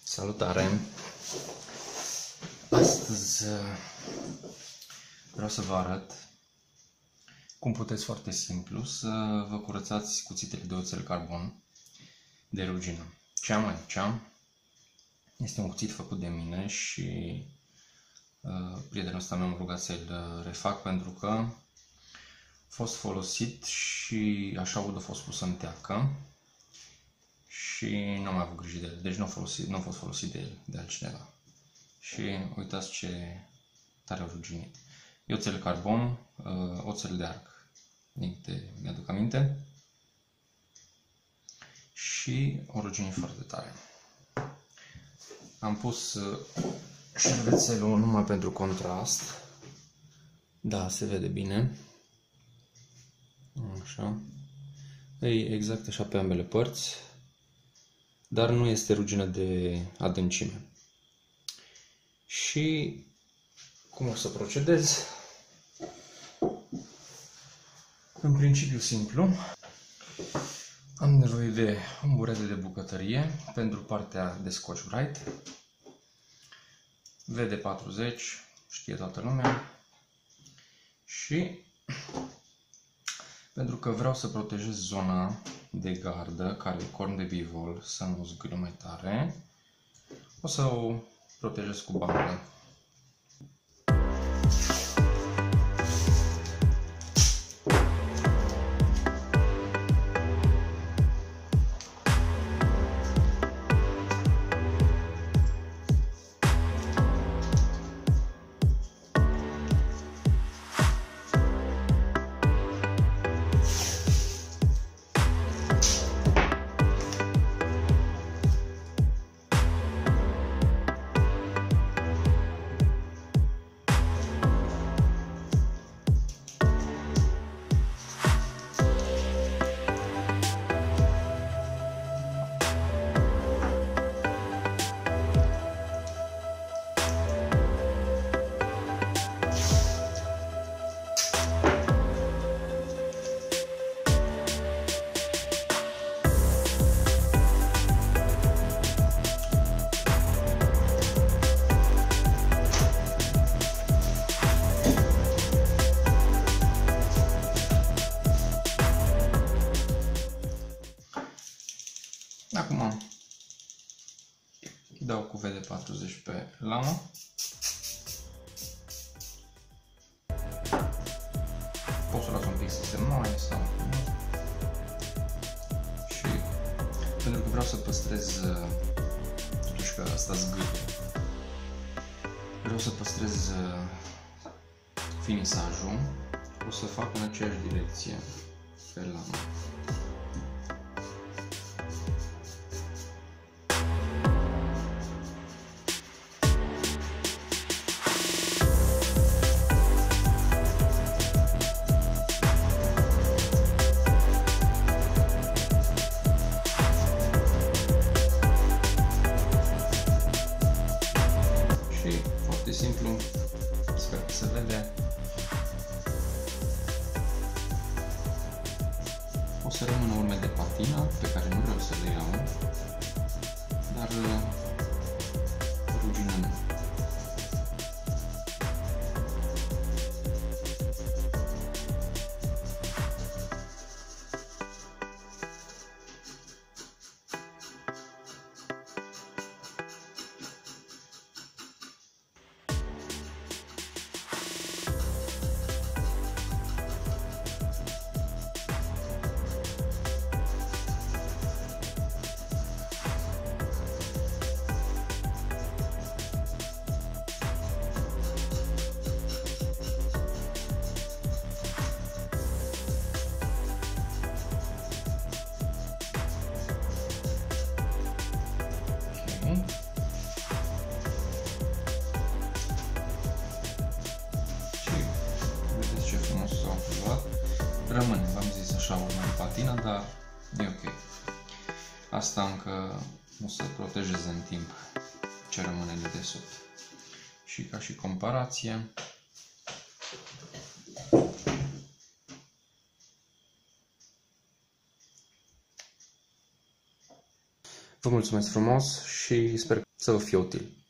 Salutare! Astăzi vreau să vă arăt cum puteți foarte simplu să vă curățați cuțitele de oțel carbon de rugină. Ce am aici este un cuțit făcut de mine și prietenul ăsta mi-a rugat să-l refac pentru că a fost folosit și așa udă a fost pus în teacă și nu am mai avut grijă de el, deci nu a fost folosit de altcineva. Și uitați ce tare a ruginit. E oțel carbon, oțel de arc, din câte mi-aduc aminte, și o ruginit foarte tare. Am pus șervețelul numai pentru contrast. Da, se vede bine. Așa. E exact așa pe ambele părți, dar nu este rugină de adâncime. Și cum o să procedez? În principiu simplu. Am nevoie de un burete de bucătărie pentru partea de Scotch-Brite. VD40, știe toată lumea. Și pentru că vreau să protejez zona de gardă, care e corn de bivol, să nu zgârie mai tare, o să o protejez cu bandă. Acum dau cu VD40 pe lamă. Pot să las un pic să se moaie sau nu. Și pentru că vreau să păstrez, totuși că asta zgârie, vreau să păstrez finisajul, o să fac în aceeași direcție pe lamă. Simplu, sper că se vede. O să rămână urme de patină pe care nu vreau să le iau, dar rugină nu. Rămâne, v-am zis, așa urmă de patină, dar e ok. Asta încă o să protejeze în timp ce rămâne de desubt. Și ca și comparație, vă mulțumesc frumos și sper că să vă fie util.